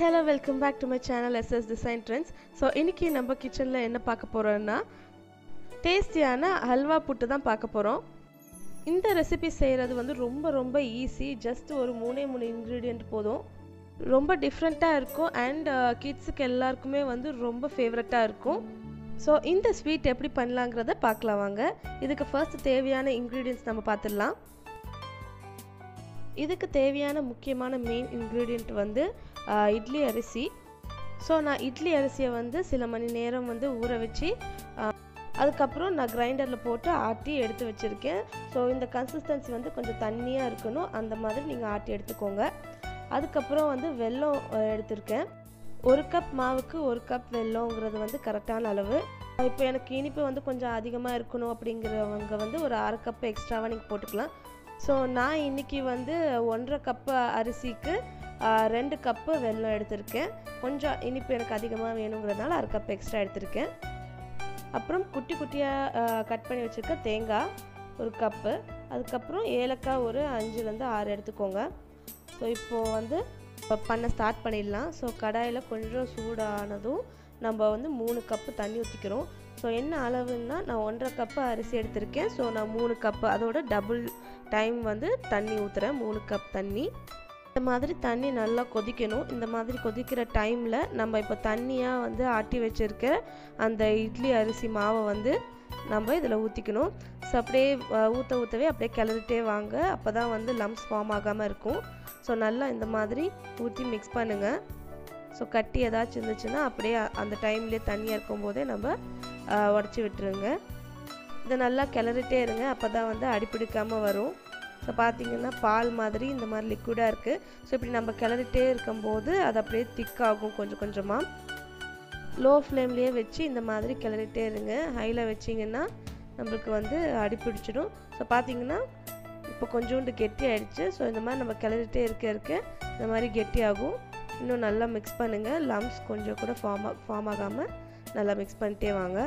hello, welcome back to my channel SS Design Trends. So இன்னைக்கு நம்ம கிச்சன்ல என்ன பார்க்க போறோம்னா டேஸ்டியான ஹல்வா புட்டு தான் பார்க்க போறோம். இந்த ரெசிபி செய்யறது வந்து ரொம்ப ஈஸி. ஜஸ்ட் ஒரு 3 இன்கிரிடியன்ட் போதும். ரொம்ப டிஃபரண்டா இருக்கும் and கிட்ஸ்க்கு எல்லாருக்குமே வந்து ரொம்ப ஃபேவரட்டா இருக்கும். ஸோ இந்த ஸ்வீட் எப்படி பண்ணலாங்கிறத பார்க்கலாம் வாங்க. இதுக்கு ஃபர்ஸ்ட் தேவையான இன்கிரிடியன்ட்ஸ் நம்ம பார்த்துடலாம். இதுக்கு தேவையான முக்கியமான மெயின் இன்கிரிடியன்ட் வந்து இட்லி அரிசி. ஸோ நான் இட்லி அரிசியை வந்து சில மணி நேரம் வந்து ஊற வச்சு அதுக்கப்புறம் நான் கிரைண்டரில் போட்டு ஆட்டி எடுத்து வச்சுருக்கேன். ஸோ இந்த கன்சிஸ்டன்சி வந்து கொஞ்சம் தண்ணியாக இருக்கணும், அந்த மாதிரி நீங்கள் ஆட்டி எடுத்துக்கோங்க. அதுக்கப்புறம் வந்து வெல்லம் எடுத்திருக்கேன். 1 கப் மாவுக்கு 1 கப் வெல்லங்கிறது வந்து கரெக்டான அளவு. இப்போ எனக்கு இனிப்பு வந்து கொஞ்சம் அதிகமாக இருக்கணும் அப்படிங்கிறவங்க வந்து ஒரு 1/2 கப் எக்ஸ்ட்ராவாக நீங்கள் போட்டுக்கலாம். ஸோ நான் இன்றைக்கி வந்து 1.5 கப்பு அரிசிக்கு 2 கப்பு வெல்லம் எடுத்திருக்கேன். கொஞ்சம் இனிப்பு எனக்கு அதிகமாக வேணுங்கிறதுனால 1/2 கப் எக்ஸ்ட்ரா எடுத்திருக்கேன். அப்புறம் குட்டியாக கட் பண்ணி வச்சுருக்க தேங்காய் 1 கப்பு, அதுக்கப்புறம் ஏலக்காய் ஒரு 5லேருந்து 6 எடுத்துக்கோங்க. ஸோ இப்போது வந்து பண்ண ஸ்டார்ட் பண்ணிடலாம். ஸோ கடாயில் கொஞ்சம் சூடானதும் நம்ம வந்து 3 கப்பு தண்ணி ஊற்றிக்கிறோம். ஸோ என்ன அளவுன்னா நான் 1.5 கப்பு அரிசி எடுத்திருக்கேன். ஸோ நான் 3 கப்பு, அதோட டபுள் டைம் வந்து தண்ணி ஊற்றுறேன். 3 கப் தண்ணி. இந்த மாதிரி தண்ணி நல்லா கொதிக்கணும். இந்த மாதிரி கொதிக்கிற டைமில் நம்ம இப்போ தண்ணியாக வந்து ஆட்டி வச்சுருக்க அந்த இட்லி அரிசி மாவை வந்து நம்ம இதில் ஊற்றிக்கணும். ஸோ அப்படியே ஊற்றவே அப்படியே கிளறிட்டே வாங்க. அப்போ தான் வந்து லம்ப்ஸ் ஃபார்ம் ஆகாமல் இருக்கும். ஸோ நல்லா இந்த மாதிரி ஊற்றி மிக்ஸ் பண்ணுங்கள். ஸோ கட்டி ஏதாச்சும் இருந்துச்சுன்னா அப்படியே அந்த டைம்லேயே தண்ணியாக இருக்கும்போதே நம்ம உடச்சி விட்டுருங்க. இதை நல்லா கிளறிட்டே இருங்க, அப்போ தான் வந்து அடிப்பிடிக்காமல் வரும். ஸோ பார்த்திங்கன்னா பால் மாதிரி இந்த மாதிரி லிக்விடாக இருக்குது. ஸோ இப்படி நம்ம கிளறிட்டே இருக்கும்போது அது அப்படியே திக்காகும் கொஞ்சமாக. லோ ஃப்ளேம்லேயே வச்சு இந்த மாதிரி கிளறிட்டே இருங்க. ஹையில் வச்சிங்கன்னா நம்மளுக்கு வந்து அடிப்பிடிச்சிடும். ஸோ பார்த்திங்கன்னா இப்போ கொஞ்சோண்டு கெட்டி ஆகிடுச்சு. ஸோ இந்த மாதிரி நம்ம கிளறிட்டே இருக்க இந்த மாதிரி கெட்டி ஆகும். இன்னும் நல்லா மிக்ஸ் பண்ணுங்கள். லம்ப்ஸ் கொஞ்சம் கூட ஃபார்ம் ஆகாமல் நல்லா மிக்ஸ் பண்ணிட்டே வாங்க.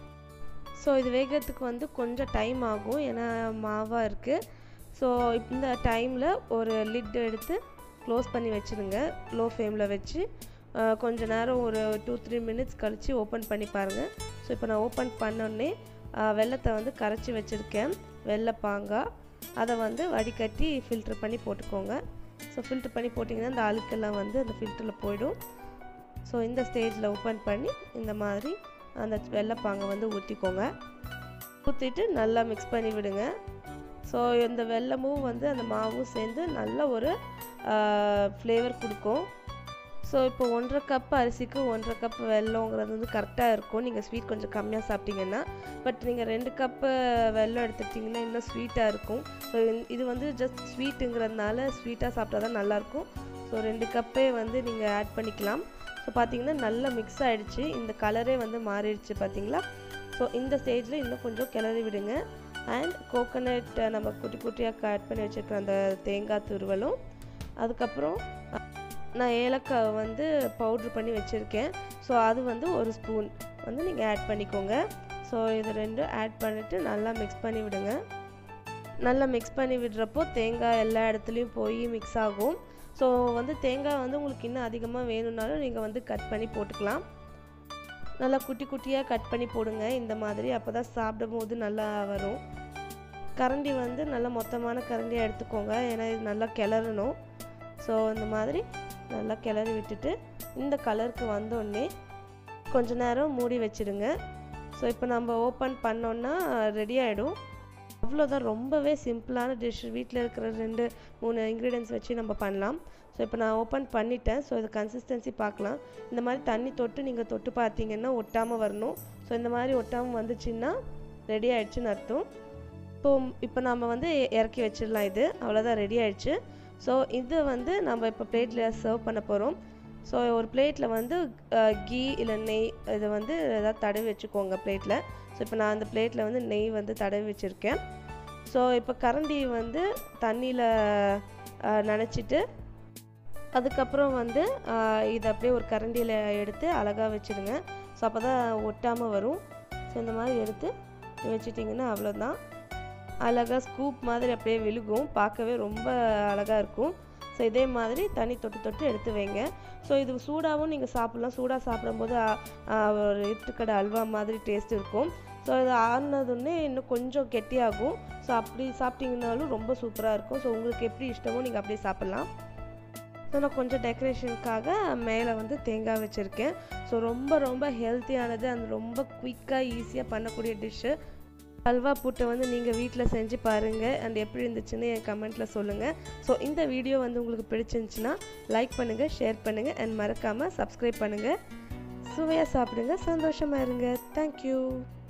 ஸோ இது வேகிறதுக்கு வந்து கொஞ்சம் டைம் ஆகும், ஏன்னா மாவாக இருக்குது. ஸோ இந்த டைமில் ஒரு லிட் எடுத்து க்ளோஸ் பண்ணி வச்சுருங்க. லோ ஃப்ளேமில் வச்சு கொஞ்ச நேரம் ஒரு 2-3 மினிட்ஸ் கழித்து ஓப்பன் பண்ணி பாருங்கள். ஸோ இப்போ நான் ஓப்பன் பண்ணோடனே வெல்லத்தை வந்து கரைச்சி வச்சுருக்கேன், வெள்ளைப்பாங்காய். அதை வந்து வடிகட்டி ஃபில்ட்ரு பண்ணி போட்டுக்கோங்க. ஸோ ஃபில்ட்ரு பண்ணி போட்டிங்கன்னா இந்த அழுக்கெல்லாம் வந்து அந்த ஃபில்டரில் போயிடும். ஸோ இந்த ஸ்டேஜில் ஓப்பன் பண்ணி இந்த மாதிரி அந்த வெள்ளைப்பாங்கை வந்து ஊற்றிக்கோங்க. ஊற்றிட்டு நல்லா மிக்ஸ் பண்ணி விடுங்க. ஸோ இந்த வெல்லமும் வந்து அந்த மாவும் சேர்ந்து நல்ல ஒரு ஃப்ளேவர் கொடுக்கும். ஸோ இப்போ 1.5 கப் அரிசிக்கு 1.5 கப் வெல்லங்கிறது வந்து கரெக்டாக இருக்கும். நீங்கள் ஸ்வீட் கொஞ்சம் கம்மியாக சாப்பிட்டீங்கன்னா. பட் நீங்கள் 2 கப்பு வெல்லம் எடுத்துக்கிட்டிங்கன்னா இன்னும் ஸ்வீட்டாக இருக்கும். ஸோ இது வந்து ஜஸ்ட் ஸ்வீட்டுங்கிறதுனால ஸ்வீட்டாக சாப்பிட்டா தான் நல்லாயிருக்கும். ஸோ 2 கப்பே வந்து நீங்கள் ஆட் பண்ணிக்கலாம். ஸோ பார்த்திங்கன்னா நல்லா மிக்ஸ் ஆகிடுச்சு. இந்த கலரே வந்து மாறிடுச்சு பார்த்திங்களா. ஸோ இந்த ஸ்டேஜில் இன்னும் கொஞ்சம் கிளறி விடுங்க. அண்ட் கோகோனட் நம்ம குட்டியாக கட் பண்ணி வச்சுருக்க அந்த தேங்காய் துருவலும், அதுக்கப்புறம் நான் ஏலக்காய் வந்து பவுட்ரு பண்ணி வச்சுருக்கேன். ஸோ அது வந்து 1 ஸ்பூன் வந்து நீங்கள் ஆட் பண்ணிக்கோங்க. ஸோ இது 2 ஆட் பண்ணிவிட்டு நல்லா மிக்ஸ் பண்ணி விடுங்க. நல்லா மிக்ஸ் பண்ணி விடுறப்போ தேங்காய் எல்லா இடத்துலையும் போய் மிக்ஸ் ஆகும். ஸோ வந்து தேங்காய் வந்து உங்களுக்கு இன்னும் அதிகமாக வேணும்னாலும் நீங்கள் வந்து கட் பண்ணி போட்டுக்கலாம். நல்லா குட்டியாக கட் பண்ணி போடுங்க இந்த மாதிரி. அப்போ தான் சாப்பிடும் போது நல்லா வரும். கரண்டி வந்து நல்லா மொத்தமான கரண்டியாக எடுத்துக்கோங்க, ஏன்னா இது நல்லா கிளறணும். ஸோ இந்த மாதிரி நல்லா கிளறி விட்டுட்டு இந்த கலருக்கு வந்தோடனே கொஞ்ச நேரம் மூடி வச்சுடுங்க. ஸோ இப்போ நம்ம ஓப்பன் பண்ணோன்னா ரெடி ஆகிடும். அவ்வளோதான், ரொம்பவே சிம்பிளான டிஷ். வீட்டில் இருக்கிற 2-3 இன்க்ரீடியன்ஸ் வச்சு நம்ம பண்ணலாம். ஸோ இப்போ நான் ஓப்பன் பண்ணிட்டேன். ஸோ இது கன்சிஸ்டன்சி பார்க்கலாம். இந்த மாதிரி தண்ணி தொட்டு தொட்டு பார்த்தீங்கன்னா ஒட்டாமல் வரணும். ஸோ இந்த மாதிரி ஒட்டாமல் வந்துச்சுன்னா ரெடி ஆகிடுச்சுன்னு அர்த்தம். ஸோ இப்போ நம்ம வந்து இறக்கி வச்சிடலாம். இது அவ்வளோதான், ரெடி ஆகிடுச்சு. ஸோ இது வந்து நம்ம இப்போ பிளேட்டில் சர்வ் பண்ண போகிறோம். ஸோ ஒரு பிளேட்டில் வந்து கீ இல்லை நெய் இதை வந்து ஏதாவது தடவி வச்சுக்கோங்க பிளேட்டில். ஸோ இப்போ நான் அந்த பிளேட்டில் வந்து நெய் வந்து தடவி வச்சுருக்கேன். ஸோ இப்போ கரண்டி வந்து தண்ணியில் நனைச்சிட்டு அதுக்கப்புறம் வந்து இதை அப்படியே ஒரு கரண்டியில் எடுத்து அழகாக வச்சுருங்க. ஸோ அப்போ தான் ஒட்டாமல் வரும். ஸோ இந்த மாதிரி எடுத்து வச்சுட்டிங்கன்னா அவ்வளோதான். அழகாக ஸ்கூப் மாதிரி அப்படியே விழுகும், பார்க்கவே ரொம்ப அழகாக இருக்கும். ஸோ இதே மாதிரி தண்ணி தொட்டு தொட்டு எடுத்து வைங்க. ஸோ இது சூடாகவும் நீங்கள் சாப்பிட்லாம். சூடாக சாப்பிடும்போது ஒரு இருட்டுக்கடை அல்வா மாதிரி டேஸ்ட் இருக்கும். ஸோ இது ஆறுனதுன்னே இன்னும் கொஞ்சம் கெட்டியாகும். ஸோ அப்படி சாப்பிட்டிங்கனாலும் ரொம்ப சூப்பராக இருக்கும். ஸோ உங்களுக்கு எப்படி இஷ்டமோ நீங்கள் அப்படியே சாப்பிட்லாம். ஸோ நான் கொஞ்சம் டெக்கரேஷனுக்காக மேலே வந்து தேங்காய் வச்சுருக்கேன். ஸோ ரொம்ப ரொம்ப ஹெல்த்தியானது அண்ட் ரொம்ப குயிக்காக ஈஸியாக பண்ணக்கூடிய டிஷ்ஷு. அல்வா புட்டை வந்து நீங்கள் வீட்டில் செஞ்சு பாருங்கள் அண்ட் எப்படி இருந்துச்சுன்னு என் கமெண்ட்டில் சொல்லுங்கள். ஸோ இந்த வீடியோ வந்து உங்களுக்கு பிடிச்சிருந்துச்சுன்னா லைக் பண்ணுங்கள், ஷேர் பண்ணுங்கள் அண்ட் மறக்காமல் சப்ஸ்கிரைப் பண்ணுங்கள். சுவையாக சாப்பிடுங்க, சந்தோஷமாக இருங்க. தேங்க்யூ.